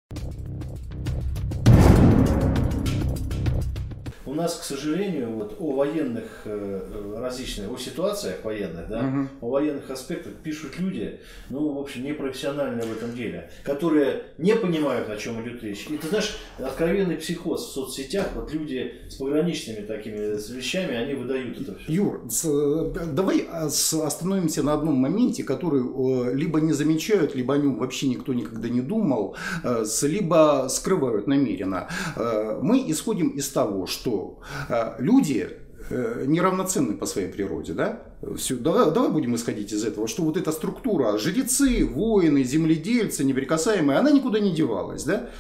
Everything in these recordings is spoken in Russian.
У нас, к сожалению, вот о военных различных, о ситуациях военных, да, о военных аспектах пишут люди, ну, в общем, непрофессиональные в этом деле, которые не понимают, о чем идет речь. И ты знаешь, откровенный психоз в соцсетях, вот люди с пограничными такими вещами, они выдают это все. Юр, давай остановимся на одном моменте, который либо не замечают, либо о нем вообще никто никогда не думал, либо скрывают намеренно. Мы исходим из того, что люди неравноценны по своей природе, да? Все, давай будем исходить из этого, что вот эта структура жрецы, воины, земледельцы, неприкасаемые, она никуда не девалась, да?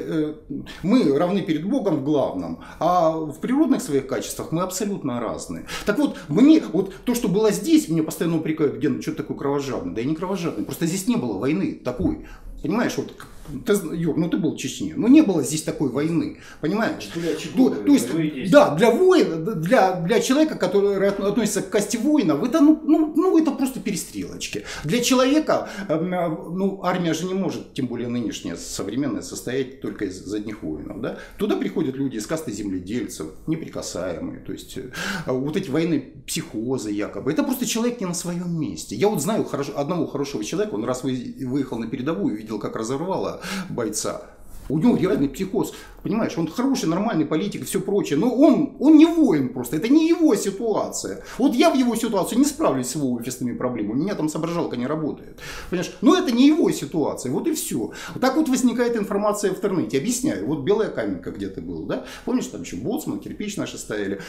Мы равны перед Богом в главном, а в природных своих качествах мы абсолютно разные. Так вот, мне вот то, что было здесь, меня постоянно упрекают, Ген, что ты такой кровожадный? Да я не кровожадный, просто здесь не было войны такой. Понимаешь, вот, Юр, ну ты был в Чечне, но не было здесь такой войны, понимаешь? То есть, да, для воина, для человека, который относится к касте воинов, это, это просто перестрелочки. Для человека, армия же не может, тем более нынешняя, современная, состоять только из одних воинов, да? Туда приходят люди из касты земледельцев, неприкасаемые, то есть, вот эти военные психозы якобы, это просто человек не на своем месте. Я вот знаю одного хорошего человека, он раз выехал на передовую, видел, как разорвало бойца. У него реальный психоз, понимаешь, он хороший, нормальный политик и все прочее, но он не воин просто, это не его ситуация. Вот я в его ситуации не справлюсь с его офисными проблемами, у меня там соображалка не работает, понимаешь, но это не его ситуация, вот и все. Так вот возникает информация в интернете, объясняю, вот Белая Каменка где-то был, да, помнишь, там еще боцман, кирпич наши стояли.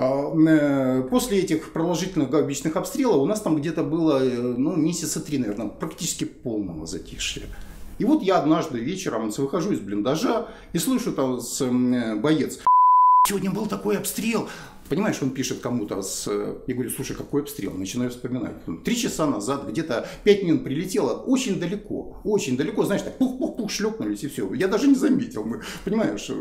После этих продолжительных гаубичных обстрелов у нас там где-то было, месяца 3, наверное, практически полного затишья. И вот я однажды вечером выхожу из блиндажа и слышу там боец: сегодня был такой обстрел. Понимаешь, он пишет кому-то, я говорю: слушай, какой обстрел? Начинаю вспоминать. 3 часа назад где-то 5 мин прилетело очень далеко, знаешь, так пух-пух-пух шлепнулись и все. Я даже не заметил, понимаешь.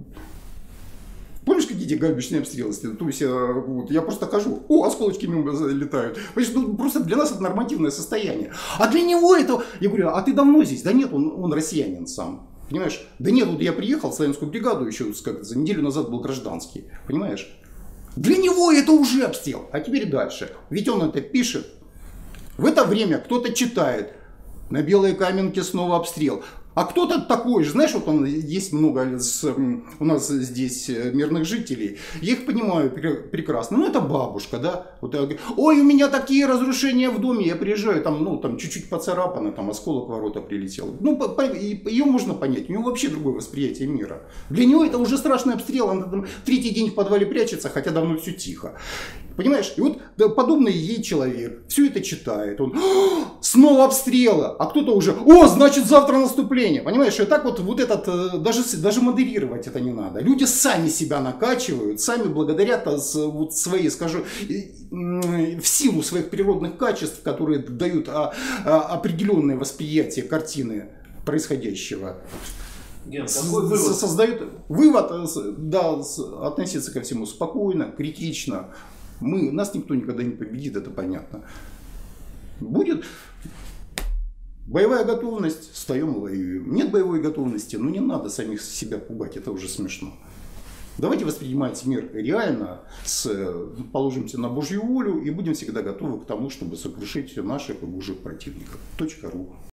Помнишь, какие эти гаубичные обстрелы? То есть, я просто хожу, осколочки мимо летают. Просто для нас это нормативное состояние. А для него это... Я говорю: а ты давно здесь? Да нет, он россиянин сам. Понимаешь? Да нет, вот я приехал в Славянскую бригаду еще за неделю назад был гражданский. Понимаешь? Для него это уже обстрел. А теперь дальше. Ведь он это пишет. В это время кто-то читает: на Белой Каменке снова обстрел. А кто-то такой же, знаешь, вот есть много у нас здесь мирных жителей, я их понимаю прекрасно, это бабушка, да, вот, ой, у меня такие разрушения в доме, я приезжаю, там чуть-чуть поцарапано, там осколок в ворота прилетел, ее можно понять, у него вообще другое восприятие мира, для него это уже страшный обстрел, он там 3-й день в подвале прячется, хотя давно все тихо. Понимаешь? И вот подобный ей человек все это читает. Он: снова обстрелы. А кто-то уже: значит завтра наступление. Понимаешь? И так вот этот, даже модерировать это не надо. Люди сами себя накачивают, сами благодарят своей, скажу, в силу своих природных качеств, которые дают определенное восприятие картины происходящего. Ген, какой вывод? Создают вывод, да, относиться ко всему спокойно, критично. Нас никто никогда не победит, это понятно. Будет боевая готовность, встаем и воюем. Нет боевой готовности, не надо самих себя пугать, это уже смешно. Давайте воспринимать мир реально, положимся на Божью волю и будем всегда готовы к тому, чтобы сокрушить наших и божьих противников. .ру